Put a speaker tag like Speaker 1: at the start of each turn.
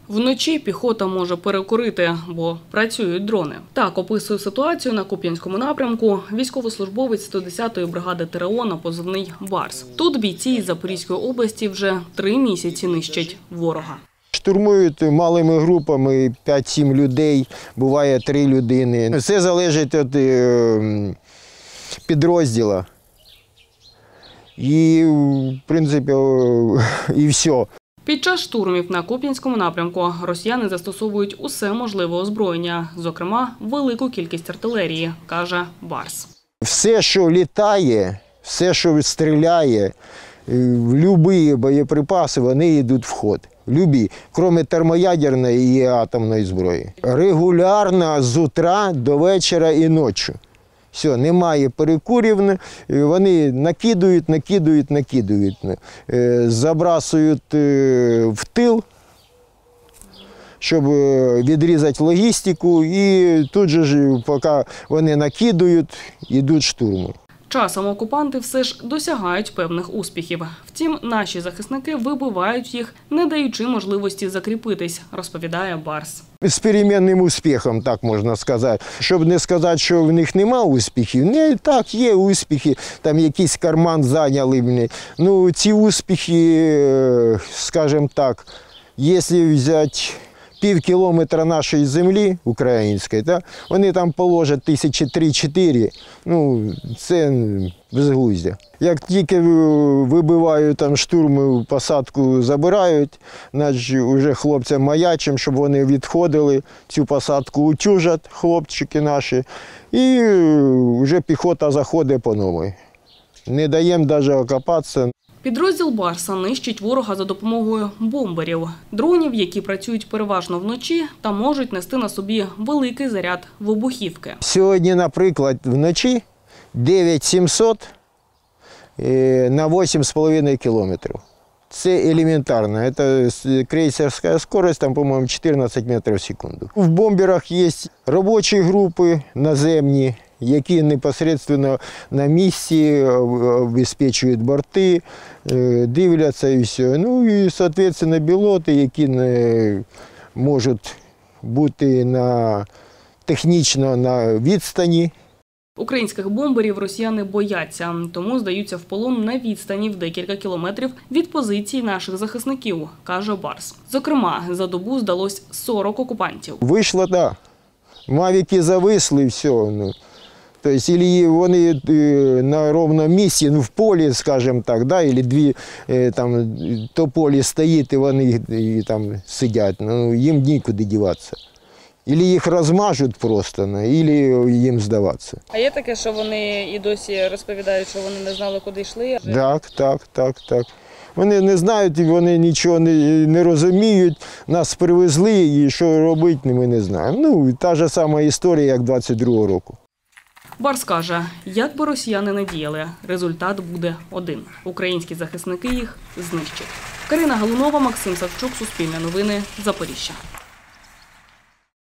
Speaker 1: Вночі піхота може перекурити, бо працюють дрони. Так описує ситуацію на Куп'янському напрямку військовослужбовець 110-ї бригади ТрО на позивний «Барс». Тут бійці із Запорізької області вже 3 місяці нищать ворога.
Speaker 2: Штурмують малими групами 5-7 людей, буває 3 людини. Все залежить від підрозділу. І, в принципі, і все.
Speaker 1: Під час штурмів на Куп'янському напрямку росіяни застосовують усе можливе озброєння, зокрема, велику кількість артилерії, каже Барс.
Speaker 2: Все, що літає, все, що стріляє, будь-які боєприпаси, вони йдуть в ход. Любі, крім термоядерної і атомної зброї. Регулярно з утра до вечора і ночі. Все, немає перекурів, вони накидують, забрасують в тил, щоб відрізати логістику, і тут же, поки вони накидують, йдуть штурми.
Speaker 1: Часом окупанти все ж досягають певних успіхів. Втім, наші захисники вибивають їх, не даючи можливості закріпитись, розповідає Барс.
Speaker 2: З перемінним успіхом, так можна сказати. Щоб не сказати, що в них немає успіхів, не, так, є успіхи, там якийсь карман зайняли. Ну, ці успіхи, скажімо так, якщо взяти пів кілометра нашої землі української, так, вони там положать 3-4, ну, це безглуздя. Як тільки вибивають там штурми, посадку забирають, значить вже хлопцям маячим, щоб вони відходили, цю посадку утюжать хлопчики наші, і вже піхота заходить по новій. Не даємо навіть окопатися.
Speaker 1: Підрозділ Барса нищить ворога за допомогою бомберів – дронів, які працюють переважно вночі та можуть нести на собі великий заряд вибухівки.
Speaker 2: Сьогодні, наприклад, вночі 9700 на 8,5 кілометрів. Це елементарно. Це крейсерська швидкість, там, по-моєму, 14 метрів в секунду. В бомберах є робочі групи наземні, які непосередньо на місці обезпечують борти, дивляться і все. Ну і, відповідно, пілоти, які можуть бути технічно на відстані.
Speaker 1: Українських бомберів росіяни бояться, тому здаються в полон на відстані в декілька кілометрів від позицій наших захисників, каже Барс. Зокрема, за добу здалось 40 окупантів.
Speaker 2: Вийшло, так. Мавіки зависли, все. Тобто, або вони на ровному місці, в полі, скажімо так, да, або дві там тополі стоїть, і вони там сидять, ну, їм нікуди діватися. Або їх розмажуть просто, або їм здаватися.
Speaker 1: А є таке, що вони і досі розповідають, що вони не знали, куди йшли? Так. Вони не знають, вони нічого не розуміють, нас привезли, і що робити, ми не знаємо. Ну, та ж сама історія, як 22-го року. Барс каже, як би росіяни не діяли, результат буде один. Українські захисники їх знищать. Карина Галунова, Максим Савчук, Суспільне новини, Запоріжжя.